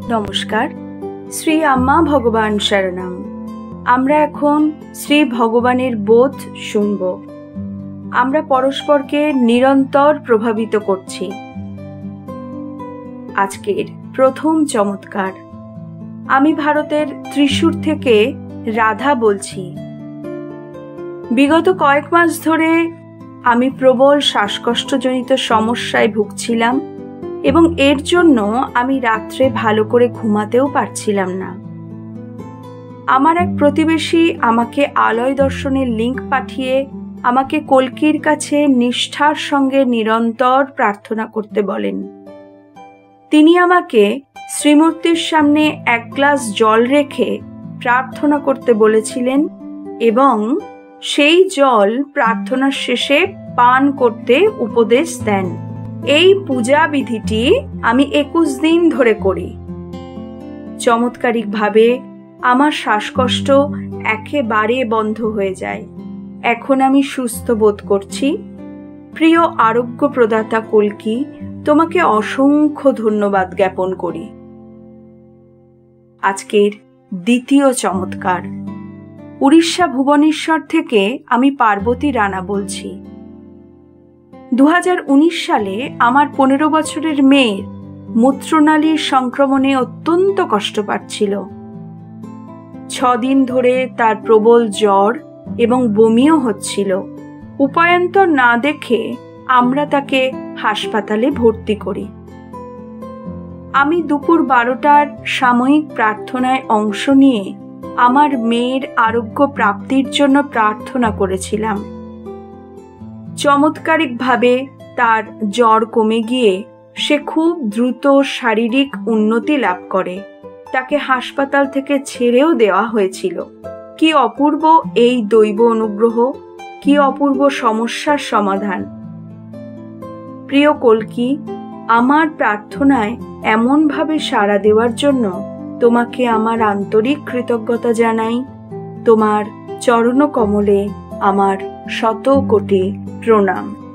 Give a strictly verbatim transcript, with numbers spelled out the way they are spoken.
নমস্কার। শ্রী আম্মা ভগবান শরণম। আমরা এখন শ্রী ভগবানের বোধ শুনব। আমরা পরস্পরকে নিরন্তর প্রভাবিত করছি। আজকের প্রথম চমৎকার। আমি ভারতের ত্রিশূর থেকে রাধা বলছি। বিগত কয়েক মাস ধরে আমি প্রবল শ্বাসকষ্টজনিত সমস্যায় ভুগছিলাম এবং এর জন্য আমি রাত্রে ভালো করে ঘুমাতেও পারছিলাম না। আমার এক প্রতিবেশী আমাকে আলয় দর্শনের লিঙ্ক পাঠিয়ে আমাকে কল্কির কাছে নিষ্ঠার সঙ্গে নিরন্তর প্রার্থনা করতে বলেন। তিনি আমাকে শ্রীমূর্তির সামনে এক গ্লাস জল রেখে প্রার্থনা করতে বলেছিলেন এবং সেই জল প্রার্থনার শেষে পান করতে উপদেশ দেন। এই পূজা বিধিটি আমি একুশ দিন ধরে করি। চমৎকারিকভাবে আমার শ্বাসকষ্ট একেবারে বন্ধ হয়ে যায়। এখন আমি সুস্থ বোধ করছি। প্রিয় আরোগ্য প্রদাতা কল্কি, তোমাকে অসংখ্য ধন্যবাদ জ্ঞাপন করি। আজকের দ্বিতীয় চমৎকার। উড়িষ্যা ভুবনেশ্বর থেকে আমি পার্বতী রানা বলছি। দু হাজার উনিশ সালে আমার পনেরো বছরের মেয়ের মূত্রনালীর সংক্রমণে অত্যন্ত কষ্ট পাচ্ছিল। ছদিন ধরে তার প্রবল জ্বর এবং বমিও হচ্ছিল। উপায়ান্তর না দেখে আমরা তাকে হাসপাতালে ভর্তি করি। আমি দুপুর বারোটার সাময়িক প্রার্থনায় অংশ নিয়ে আমার মেয়ের আরোগ্য প্রাপ্তির জন্য প্রার্থনা করেছিলাম। চমৎকারিকভাবে তার জ্বর কমে গিয়ে সে খুব দ্রুত শারীরিক উন্নতি লাভ করে। তাকে হাসপাতাল থেকে ছেড়েও দেওয়া হয়েছিল। কি অপূর্ব এই দৈব অনুগ্রহ, কি অপূর্ব সমস্যার সমাধান। প্রিয় কল্কি, আমার প্রার্থনায় এমনভাবে সাড়া দেওয়ার জন্য তোমাকে আমার আন্তরিক কৃতজ্ঞতা জানাই। তোমার চরণ কমলে আমার শত কোটি প্রণাম।